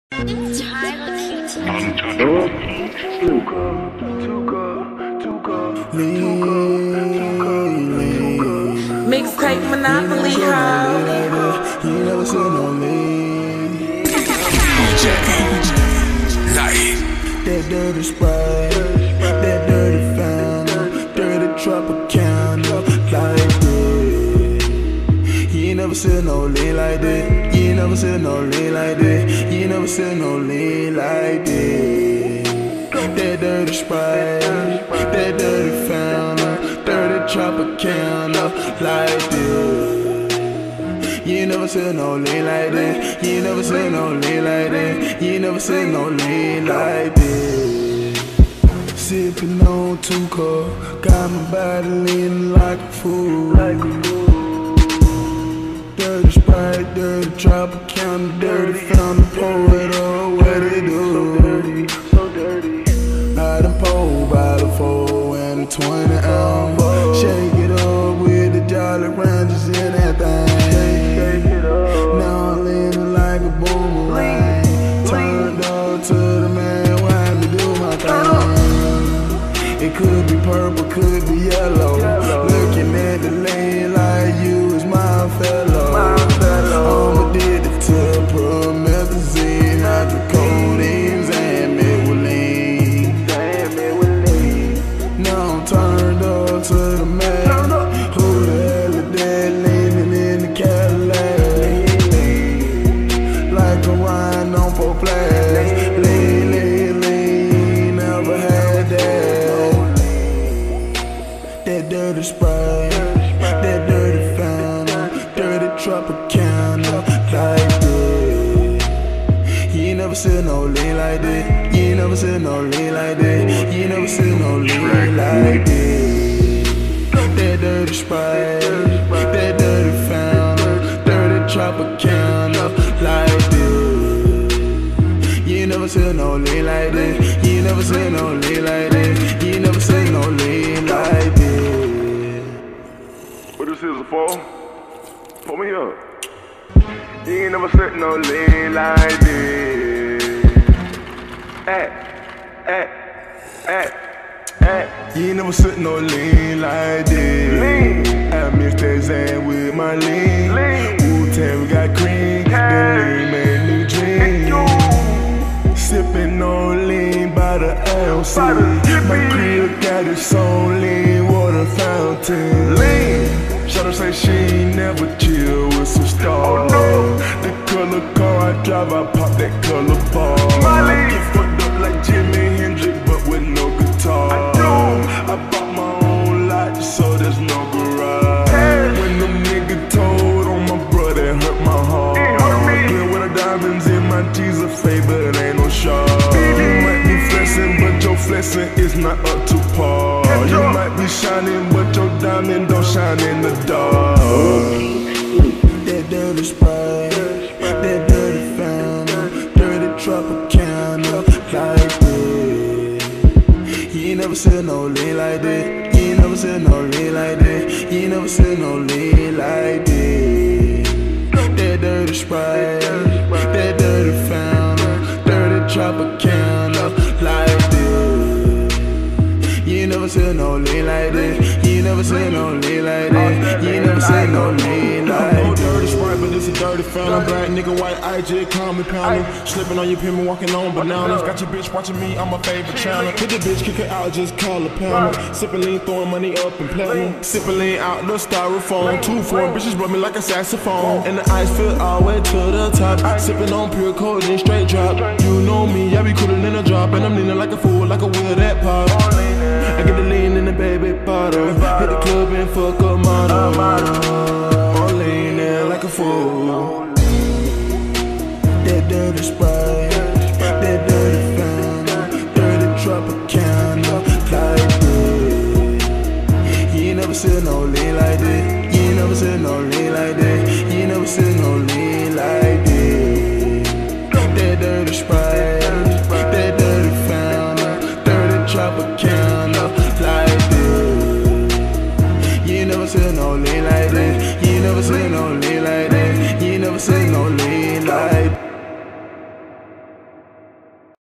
Mixtape monopoly, ho. You never seen no lean. That dirty Sprite, that dirty fountain, dirty Tropicana, like this. You ain't never seen no lean like this. You ain't never seen no lean like this. You ain't never seen no lean like this. That dirty Sprite, that dirty fountain, dirty Tropicana, like this. You ain't never seen no lean like this. You ain't never seen no lean like this. You ain't never seen no lean like this. Sippin' on 2 cups, got my body leaning like a fool. Dirty Sprite, dirty Tropicana, dirty fountain, pour it up, what it do? I done pour by the 4 and the 20 ounce. Shake it up with the Jolly Ranchers and that thing. Now I'm leaning like a boomerang. Turned up to the man, why me do my thing? It could be purple, could be yellow. Looking at the lane like you is my fellow. I'm addicted to promethazine, hydrocodone, 𝒓𝒄𝒄. Now I'm turned up to the man. Who the hell is that leaning in the Cadillac? Like a wine on 4 flags. Lean, never had that. That dirty Sprite, that dirty fountain, dirty Tropicana, like this. You ain't never seen no lean like this. You ain't never seen no lean like this. You ain't never seen no lean like this. That dirty Sprite, that dirty fountain, dirty Tropicana, like this. You ain't never seen no lean like this. You ain't never seen no lean like this. You ain't never seen no lean like this. What this is for? Pull me up. You ain't never seen no lean like this. You ain't never seen no lean like this. I mix that Zan with my lean. Wu-Tang, we got cream. That lean made me dream. Sippin' on lean by the ounce. My crib got its own lean water fountain. Shawty say she ain't never chill with some stars. The color car I drive, I pop that color bar. I get fucked up like Jimi Hendrix, but with no guitar. I bought my own lot, so there's no garage. When them niggas told on my brother, it hurt my heart. Clear with the diamonds in my G's a favor, it ain't no shot. You might be flexing, but your flexing is not up to par. You might be shining, but your diamond don't shine in the dark. That dirty Sprite, that dirty fountain, dirty Tropicana, like this. You ain't never seen no lean like this. You ain't never seen no lean like this. You ain't never seen no lean like this. That dirty Sprite, that dirty fountain, dirty Tropicana, like this. You ain't never seen no lean like this. You ain't never seen no lean like this. You ain't never seen no lean like this. No dirty Sprite, but it's a dirty fountain. Black nigga, white IG, call me pounding. Slipping on your pimp, walking on bananas. Got your bitch watching me, I'm my favorite channel. Hit the bitch, kick her out, just call her pound. Sippin' lean, throwing money up in platinum. Sippin' lean out the styrofoam. 2 foreign bitches rub me like a saxophone. And the ice fill all the way to the top. Sippin' on pure codeine, straight drop. You know me, I be coolin' in a drop. And I'm leaning like a fool, like a wheel that pop. I get the lean in the baby bottle. Hit the club and fuck up model. I'm leaning like a fool. That dirty Sprite, that dirty fountain, dirty Tropicana, like this. You ain't never seen no lean like this. You ain't never seen no lean like this. You ain't never seen no lean like this. That dirty Sprite.